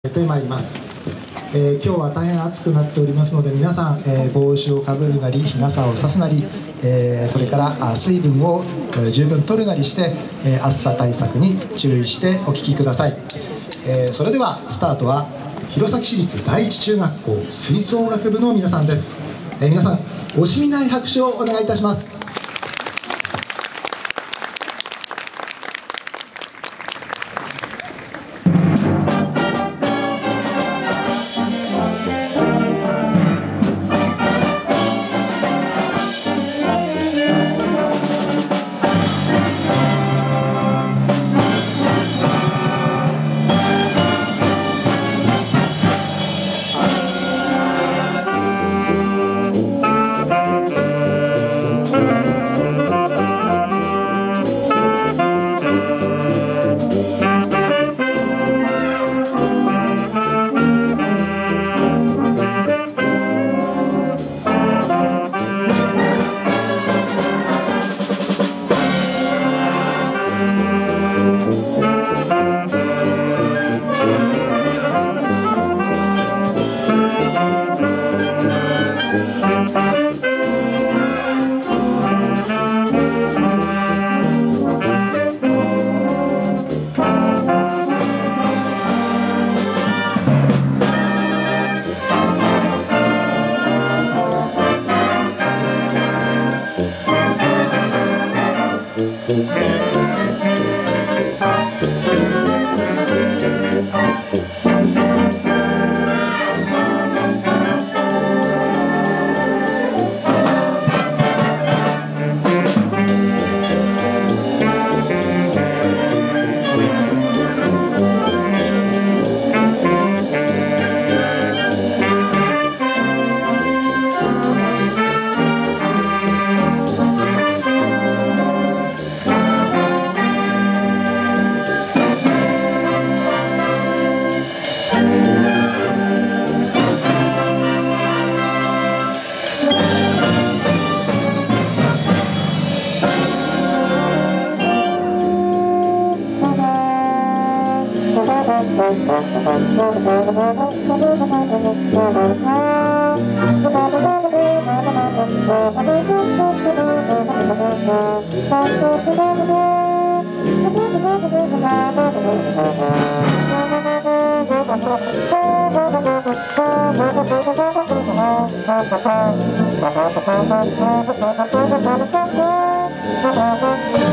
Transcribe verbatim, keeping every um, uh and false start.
てまいります。えー、今日は大変暑くなっておりますので、皆さん、えー、帽子をかぶるなり日傘を差すなり、えー、それから水分を、えー、十分取るなりして、えー、暑さ対策に注意してお聞きください。えー、それではスタートは弘前市立第一中学校吹奏楽部の皆さんです。えー、皆さん惜しみない拍手をお願いいたします。 Thank you.